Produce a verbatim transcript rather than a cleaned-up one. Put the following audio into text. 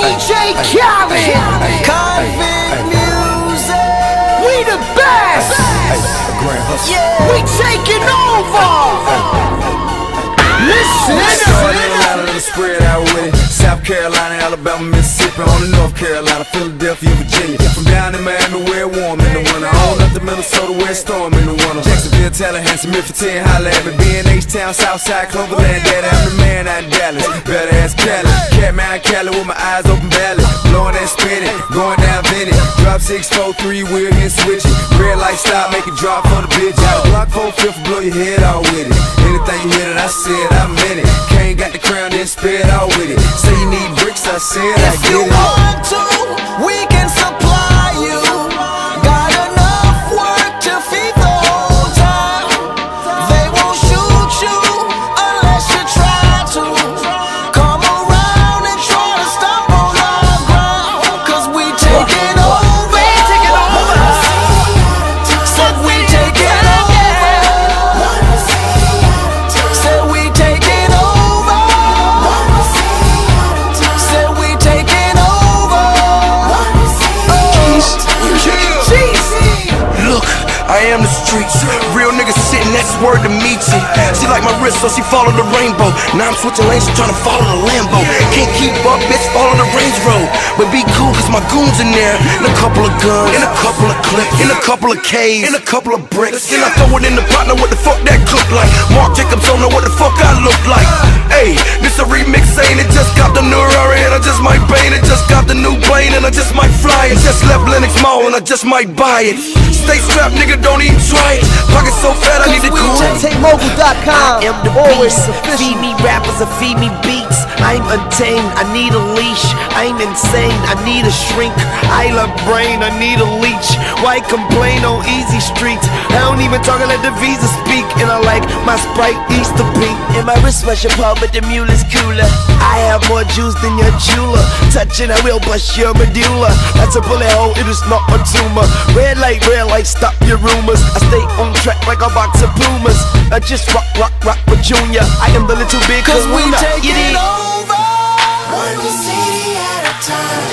J Khaled, Convict Music. We the best. We taking over. Listen, Atlanta, spread out with it. South Carolina, Alabama, Mississippi, on the North Carolina, Philadelphia, Virginia. From down in Miami, where it warm in the winter, on up to Minnesota, where it storm in the winter. Jacksonville, Tallahassee, Memphis, ten, holla at me. B and H Town, Southside, Cloverland, daddy, I'm the man out in Dallas. Better ass Cali, Catman, Cali with my eyes open valley. Blowing and spinning, going down Vinny. Drop six, four, three, wheel and switch it. Red light stop, make it drop for the bitch. Out Block four, fifth, blow your head out with it. Anything you hear that I said, I meant it. Kane got the crown, then spit out with it. Say you need bricks, I said I if get you it. want to, we can supply you. Got enough work to feed the whole town. They won't shoot you unless you try to. Come around and try to stop on our ground, cause we taking over. We taking over. Said we taking over. Said we taking over. Said we taking over. Look, I am the streets. Real niggas sitting, that's word to meet you. She like my wrist, so she follow the rainbow. Now I'm switching lanes, she tryna follow the Lambo. Can't keep up, bitch, follow the Range Road. But be cool, cause my goons in there. And a couple of guns, and a couple of clips, and a couple of K's, and a couple of bricks. Then I throw it in the pot, now what the fuck that cook like? Mark Jacobs don't know what the fuck I look like. Hey, this a remix, ain't it? Just got the new Rari, and I just might paint it. Just got the new plane, and I just might fly it. Just left Lennox Mall, and I just might buy it. Stay strapped, nigga, don't even try it. Pocket so fat, I need to cool. Take Mogul dot com. I am the beast. Feed me rappers and feed me beats. I'm untamed, I need a leash. I'm insane, I need a shrink. I love brain, I need a leech. Why complain on easy streets? I don't even talk, I let the visa speak. And I like my Sprite Easter pink. And my wrist was your paw, but the mule is cooler. I have more juice than your jeweler. Touching, I will bust your medulla. That's a bullet hole, it is not a tumor. Red light, red light, stop your rumors. I stay on track like a box of Pumas. I just rock, rock, rock with Junior. I am the little big Cause we kahuna. taking You dig? over. One city at a time.